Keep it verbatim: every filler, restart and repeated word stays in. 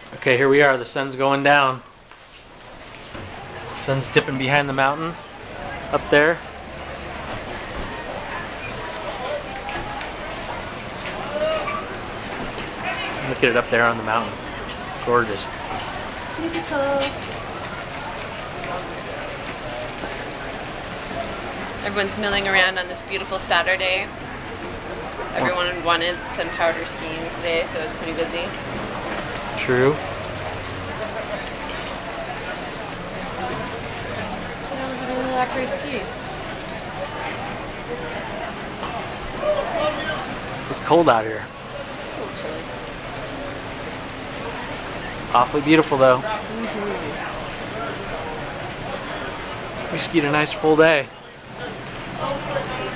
Okay, here we are. The sun's going down. Sun's dipping behind the mountain up there. Look at it up there on the mountain. Gorgeous. Beautiful. Everyone's milling around on this beautiful Saturday. Everyone wanted some powder skiing today, so it was pretty busy. True. After ski. It's cold out here. Awfully beautiful though. Mm-hmm. We skied a nice full day.